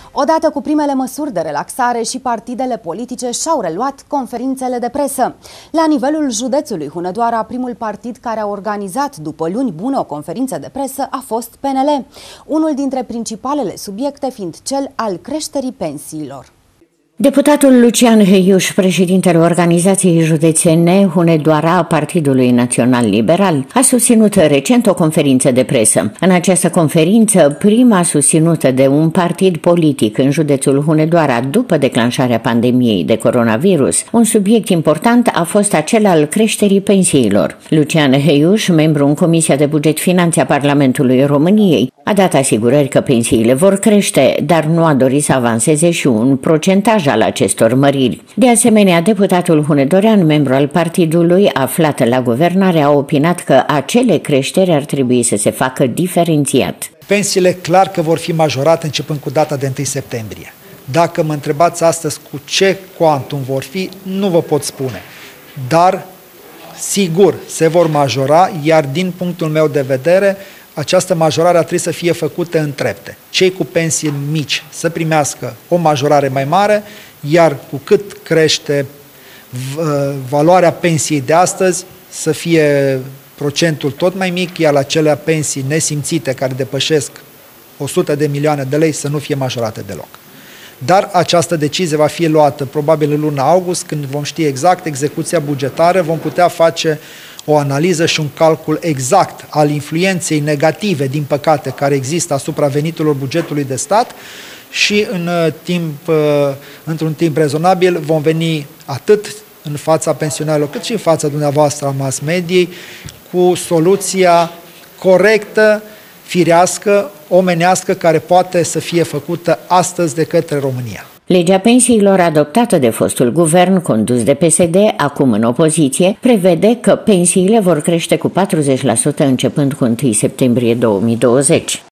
Odată cu primele măsuri de relaxare și partidele politice și-au reluat conferințele de presă. La nivelul județului Hunedoara, primul partid care a organizat după luni bune o conferință de presă a fost PNL, unul dintre principalele subiecte fiind cel al creșterii pensiilor. Deputatul Lucian Heiuș, președintele organizației județene Hunedoara a Partidului Național Liberal, a susținut recent o conferință de presă. În această conferință, prima susținută de un partid politic în județul Hunedoara după declanșarea pandemiei de coronavirus, un subiect important a fost acel al creșterii pensiilor. Lucian Heiuș, membru în Comisia de Buget Finanțe a Parlamentului României, a dat asigurări că pensiile vor crește, dar nu a dorit să avanseze și un procentaj al acestor măriri. De asemenea, deputatul hunedorean, membru al partidului aflat la guvernare, a opinat că acele creșteri ar trebui să se facă diferențiat. Pensiile clar că vor fi majorate începând cu data de 1 septembrie. Dacă mă întrebați astăzi cu ce cuantum vor fi, nu vă pot spune. Dar, sigur, se vor majora, iar din punctul meu de vedere, această majorare ar trebui să fie făcută în trepte. Cei cu pensii mici să primească o majorare mai mare, iar cu cât crește valoarea pensiei de astăzi, să fie procentul tot mai mic, iar acelea pensii nesimțite care depășesc 100 de milioane de lei să nu fie majorate deloc. Dar această decizie va fi luată probabil în luna august, când vom ști exact execuția bugetară, vom putea face o analiză și un calcul exact al influenței negative, din păcate, care există asupra veniturilor bugetului de stat și într-un timp rezonabil vom veni atât în fața pensionarilor cât și în fața dumneavoastră a mass mediei cu soluția corectă, firească, omenească, care poate să fie făcută astăzi de către România. Legea pensiilor adoptată de fostul guvern condus de PSD, acum în opoziție, prevede că pensiile vor crește cu 40% începând cu 1 septembrie 2020.